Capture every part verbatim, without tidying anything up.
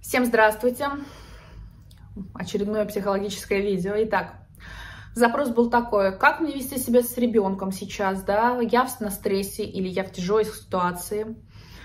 Всем здравствуйте! Очередное психологическое видео. Итак, запрос был такой: как мне вести себя с ребенком сейчас, да? Я на стрессе или я в тяжелой ситуации.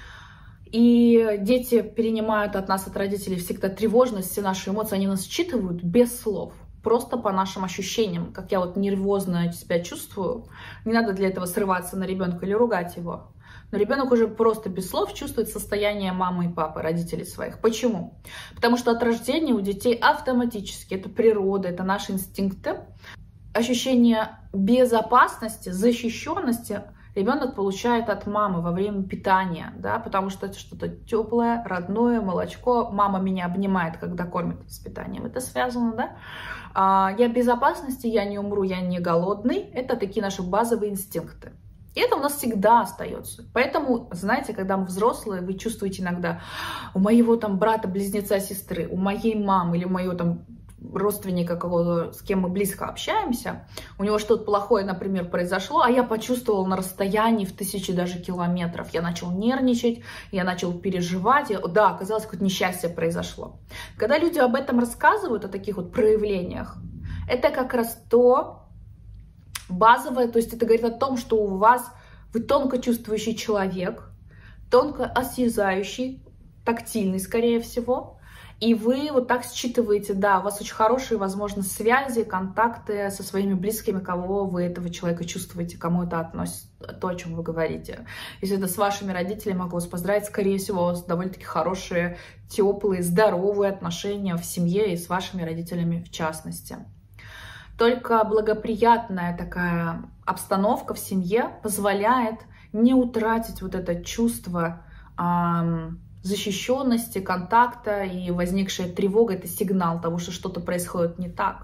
И дети перенимают от нас, от родителей, всегда тревожность, все наши эмоции, они нас считывают без слов. Просто по нашим ощущениям, как я вот нервозно себя чувствую. Не надо для этого срываться на ребенка или ругать его. Но ребенок уже просто без слов чувствует состояние мамы и папы, родителей своих. Почему? Потому что от рождения у детей автоматически, это природа, это наши инстинкты, ощущение безопасности, защищенности ребенок получает от мамы во время питания, да, потому что это что-то теплое, родное, молочко. Мама меня обнимает, когда кормит с питанием. Это связано, да? А, я в безопасности, я не умру, я не голодный. Это такие наши базовые инстинкты. И это у нас всегда остается. Поэтому, знаете, когда мы взрослые, вы чувствуете иногда: у моего там брата, близнеца, сестры, у моей мамы или у моего там родственника, кого, с кем мы близко общаемся, у него что-то плохое, например, произошло, а я почувствовала на расстоянии в тысячи даже километров. Я начал нервничать, я начал переживать. Я, да, оказалось, какое-то несчастье произошло. Когда люди об этом рассказывают, о таких вот проявлениях, это как раз то базовое, то есть это говорит о том, что у вас, вы тонко чувствующий человек, тонко осязающий, тактильный, скорее всего, и вы вот так считываете, да, у вас очень хорошие, возможно, связи, контакты со своими близкими, кого вы этого человека чувствуете, кому это относится, то, о чем вы говорите. Если это с вашими родителями, могу вас поздравить, скорее всего, у вас довольно-таки хорошие, теплые, здоровые отношения в семье и с вашими родителями в частности. Только благоприятная такая обстановка в семье позволяет не утратить вот это чувство эм, защищенности, контакта, и возникшая тревога — это сигнал того, что что-то происходит не так.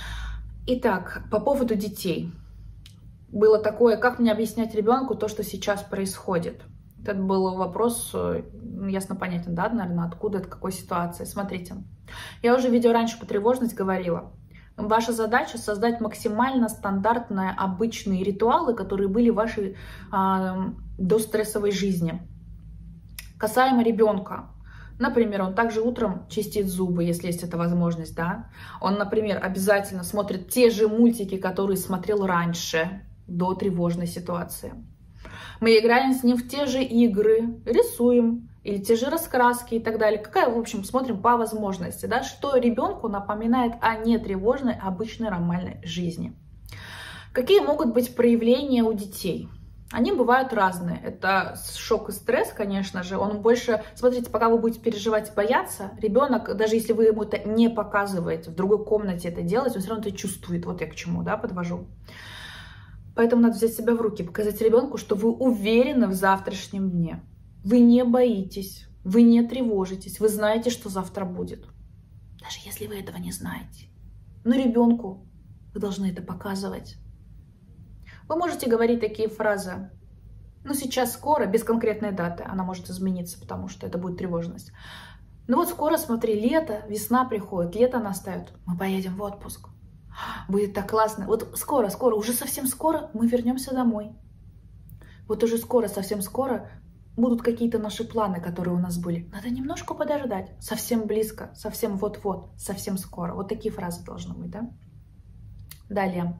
Итак, по поводу детей. Было такое: как мне объяснять ребенку то, что сейчас происходит? Это был вопрос ясно понятен, да, наверное, откуда, от какой ситуации. Смотрите, я уже в видео раньше по тревожности говорила. Ваша задача — создать максимально стандартные, обычные ритуалы, которые были в вашей э, дострессовой жизни. Касаемо ребенка. Например, он также утром чистит зубы, если есть эта возможность, да. Он, например, обязательно смотрит те же мультики, которые смотрел раньше, до тревожной ситуации. Мы играем с ним в те же игры, рисуем, или те же раскраски и так далее. Какая, в общем, смотрим по возможности, да, что ребенку напоминает о нетревожной, обычной, нормальной жизни. Какие могут быть проявления у детей? Они бывают разные. Это шок и стресс, конечно же. Он больше, смотрите, пока вы будете переживать и бояться, ребенок, даже если вы ему это не показываете, в другой комнате это делать, он все равно это чувствует. Вот я к чему, да, подвожу. Поэтому надо взять себя в руки, показать ребенку, что вы уверены в завтрашнем дне. Вы не боитесь, вы не тревожитесь, вы знаете, что завтра будет. Даже если вы этого не знаете. Но ребенку вы должны это показывать. Вы можете говорить такие фразы: ну сейчас скоро, без конкретной даты, она может измениться, потому что это будет тревожность. Ну вот скоро, смотри, лето, весна приходит, лето настает, мы поедем в отпуск. Будет так классно. Вот скоро, скоро, уже совсем скоро мы вернемся домой. Вот уже скоро, совсем скоро будут какие-то наши планы, которые у нас были. Надо немножко подождать. Совсем близко, совсем вот-вот, совсем скоро. Вот такие фразы должны быть, да? Далее.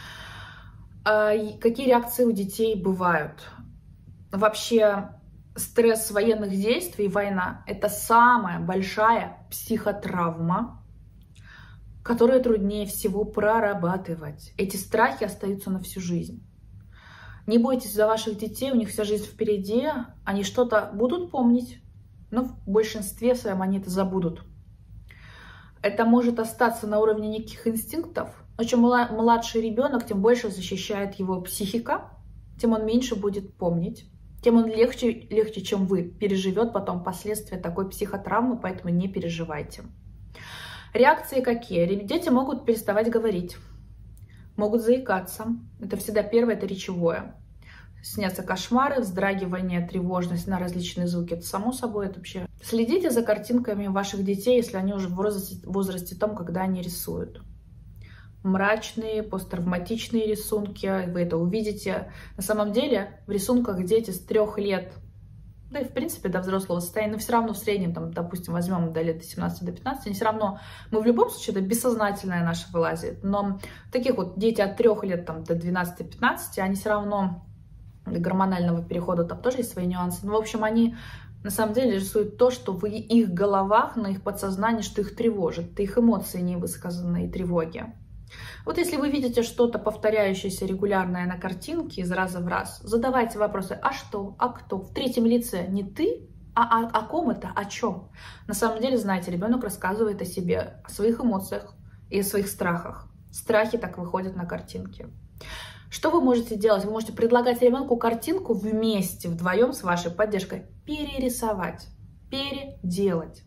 Какие реакции у детей бывают? Вообще, стресс военных действий, война — это самая большая психотравма, которую труднее всего прорабатывать. Эти страхи остаются на всю жизнь. Не бойтесь за ваших детей, у них вся жизнь впереди, они что-то будут помнить, но в большинстве своем они это забудут. Это может остаться на уровне неких инстинктов. Но чем младший ребенок, тем больше защищает его психика, тем он меньше будет помнить, тем он легче, легче, чем вы, переживет потом последствия такой психотравмы, поэтому не переживайте. Реакции какие? Дети могут переставать говорить. Могут заикаться. Это всегда первое, это речевое. Снятся кошмары, вздрагивание, тревожность на различные звуки. Это само собой, это вообще. Следите за картинками ваших детей, если они уже в возрасте, в возрасте том, когда они рисуют. Мрачные, посттравматичные рисунки, вы это увидите. На самом деле в рисунках дети с трех лет да и в принципе до взрослого состояния, но все равно в среднем, там, допустим, возьмем до лет семнадцати до пятнадцати, все равно мы в любом случае, это бессознательное наше вылазит, но таких вот дети от трёх лет там, до двенадцати-пятнадцати, они все равно до гормонального перехода там тоже есть свои нюансы, но в общем они на самом деле рисуют то, что в их головах, на их подсознании, что их тревожит, это их эмоции невысказанные, тревоги. Вот если вы видите что-то повторяющееся регулярное на картинке из раза в раз, задавайте вопросы: а что, а кто? В третьем лице не ты, а о, о ком это, о чем? На самом деле, знаете, ребенок рассказывает о себе, о своих эмоциях и о своих страхах. Страхи так выходят на картинке. Что вы можете делать? Вы можете предлагать ребенку картинку вместе, вдвоем с вашей поддержкой перерисовать, переделать.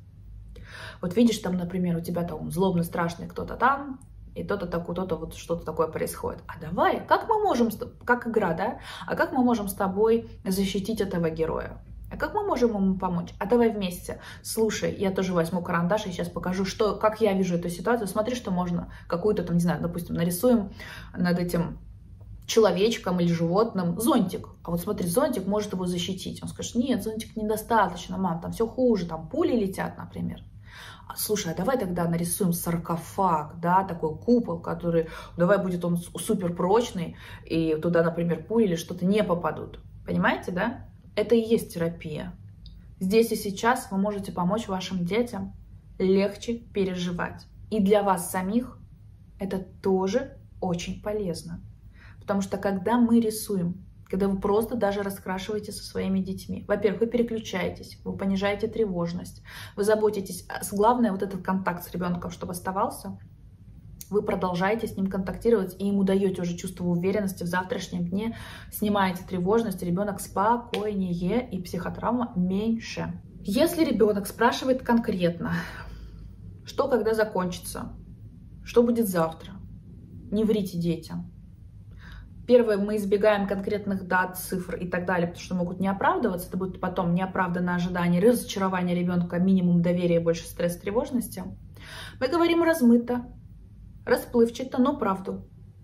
Вот видишь, там, например, у тебя там злобно страшный кто-то там, и то-то, такое, то-то, вот что-то такое происходит. А давай, как мы можем, как игра, да? А как мы можем с тобой защитить этого героя? А как мы можем ему помочь? А давай вместе. Слушай, я тоже возьму карандаш и сейчас покажу, что, как я вижу эту ситуацию. Смотри, что можно. Какую-то там, не знаю, допустим, нарисуем над этим человечком или животным зонтик. А вот смотри, зонтик может его защитить. Он скажет: нет, зонтик недостаточно, мам, там все хуже, там пули летят, например. Слушай, а давай тогда нарисуем саркофаг, да, такой купол, который, давай будет он супер прочный, и туда, например, пули или что-то не попадут. Понимаете, да? Это и есть терапия. Здесь и сейчас вы можете помочь вашим детям легче переживать. И для вас самих это тоже очень полезно. Потому что когда мы рисуем, когда вы просто даже раскрашиваете со своими детьми, во-первых, вы переключаетесь, вы понижаете тревожность, вы заботитесь, главное, вот этот контакт с ребенком, чтобы оставался, вы продолжаете с ним контактировать и ему даете уже чувство уверенности в завтрашнем дне, снимаете тревожность, ребенок спокойнее и психотравма меньше. Если ребенок спрашивает конкретно, что когда закончится, что будет завтра, не врите детям. Первое, мы избегаем конкретных дат, цифр и так далее, потому что могут не оправдываться, это будет потом неоправданное ожидание, разочарование ребенка, минимум доверия, больше стресс, тревожности. Мы говорим размыто, расплывчато, но правду.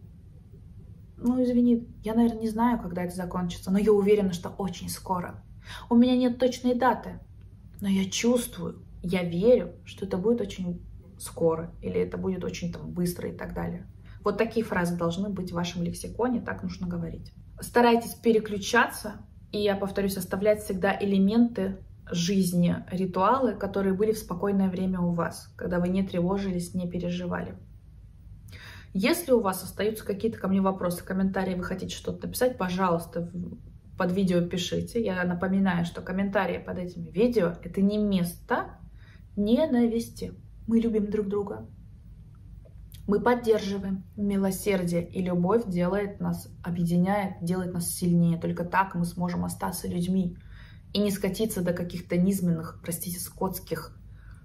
Ну, извини, я, наверное, не знаю, когда это закончится, но я уверена, что очень скоро. У меня нет точной даты, но я чувствую, я верю, что это будет очень скоро, или это будет очень там быстро и так далее. Вот такие фразы должны быть в вашем лексиконе, так нужно говорить. Старайтесь переключаться, и я повторюсь, оставлять всегда элементы жизни, ритуалы, которые были в спокойное время у вас, когда вы не тревожились, не переживали. Если у вас остаются какие-то ко мне вопросы, комментарии, вы хотите что-то написать, пожалуйста, под видео пишите. Я напоминаю, что комментарии под этими видео — это не место ненависти. Мы любим друг друга. Мы поддерживаем. Милосердие и любовь делает нас, объединяет, делает нас сильнее. Только так мы сможем остаться людьми и не скатиться до каких-то низменных, простите, скотских,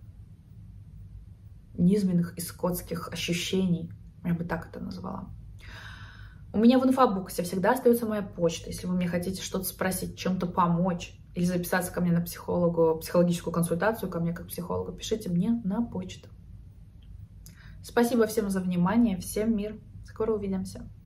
низменных и скотских ощущений. Я бы так это назвала. У меня в инфобоксе всегда остается моя почта. Если вы мне хотите что-то спросить, чем-то помочь или записаться ко мне на психологу, психологическую консультацию, ко мне как психологу, пишите мне на почту. Спасибо всем за внимание. Всем мир. Скоро увидимся.